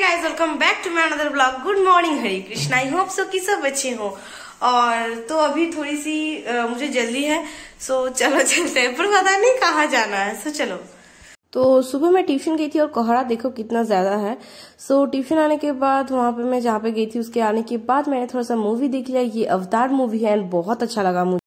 Guys, welcome back to my another blog. Good morning, Hare Krishna. I hope so कि सब अच्छे हो। और तो अभी थोड़ी सी मुझे जल्दी है, सो चलो चलते हैं, पर पता नहीं कहाँ जाना है। सो चलो। तो सुबह मैं ट्यूशन गई थी और कोहरा देखो कितना ज्यादा है। सो ट्यूशन आने के बाद वहां पे मैं जहाँ पे गई थी उसके आने के बाद मैंने थोड़ा सा मूवी देख लिया। ये अवतार मूवी है एंड बहुत अच्छा लगा मुझे,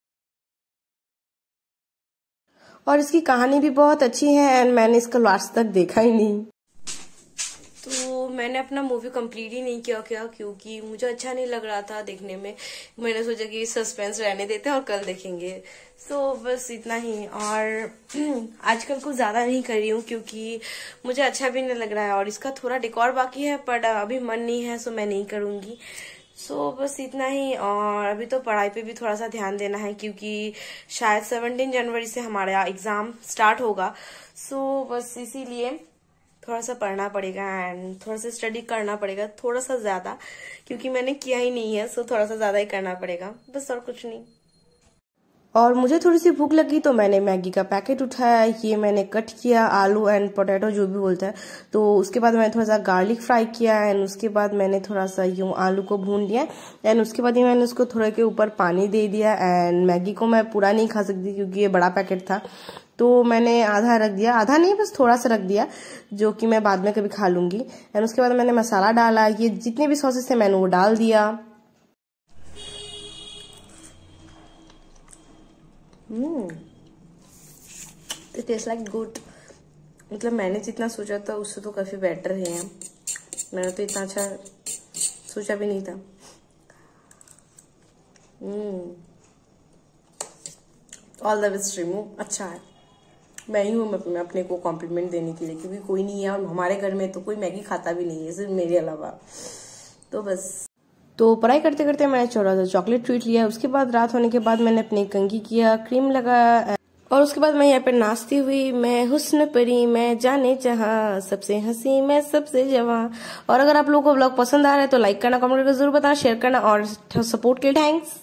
और इसकी कहानी भी बहुत अच्छी है एंड मैंने इसका लास्ट तक देखा ही नहीं। तो मैंने अपना मूवी कंप्लीट ही नहीं किया क्योंकि मुझे अच्छा नहीं लग रहा था देखने में। मैंने सोचा कि सस्पेंस रहने देते हैं और कल देखेंगे। सो बस इतना ही। और आजकल कुछ ज्यादा नहीं कर रही हूँ क्योंकि मुझे अच्छा भी नहीं लग रहा है और इसका थोड़ा डेकोर बाकी है, पर अभी मन नहीं है, सो मैं नहीं करूंगी। सो बस इतना ही। और अभी तो पढ़ाई पे भी थोड़ा सा ध्यान देना है क्योंकि शायद 17 जनवरी से हमारा एग्जाम स्टार्ट होगा। सो बस इसीलिए थोड़ा सा पढ़ना पड़ेगा एंड थोड़ा सा स्टडी करना पड़ेगा, थोड़ा सा ज्यादा, क्योंकि मैंने किया ही नहीं है। सो थोड़ा सा ज्यादा ही करना पड़ेगा, बस और कुछ नहीं। और मुझे थोड़ी सी भूख लगी तो मैंने मैगी का पैकेट उठाया। ये मैंने कट किया, आलू एंड पोटैटो जो भी बोलता है। तो उसके बाद मैंने थोड़ा सा गार्लिक फ्राई किया एंड उसके बाद मैंने थोड़ा सा यूं आलू को भून लिया एंड उसके बाद ही मैंने उसको थोड़े के ऊपर पानी दे दिया। एंड मैगी को मैं पूरा नहीं खा सकती क्योंकि ये बड़ा पैकेट था, तो मैंने आधा रख दिया, आधा नहीं बस थोड़ा सा रख दिया, जो कि मैं बाद में कभी खा लूंगी। एंड उसके बाद मैंने मसाला डाला, ये जितने भी सॉसेस थे मैंने वो डाल दिया। It taste like good. मतलब मैंने जितना सोचा था उससे तो काफी बेटर है। मैंने तो इतना अच्छा सोचा भी नहीं था। ऑल द बेस्ट रिमू, अच्छा है। मैं ही हूँ अपने को कॉम्प्लीमेंट देने के लिए, क्योंकि कोई नहीं है और हमारे घर में तो कोई मैगी खाता भी नहीं है सिर्फ मेरे अलावा। तो बस। तो पढ़ाई करते करते मैंने थोड़ा सा चॉकलेट ट्रीट लिया। उसके बाद रात होने के बाद मैंने अपनी कंघी किया, क्रीम लगाया और उसके बाद मैं यहाँ पे नाचती हुई, मैं हुस्न परी, मैं जाने जहाँ, सबसे हंसी मैं सबसे जवां। और अगर आप लोगों को ब्लॉग पसंद आ रहा है तो लाइक करना, कमेंट करके जरूर बताना, शेयर करना और सपोर्ट के लिए थैंक्स।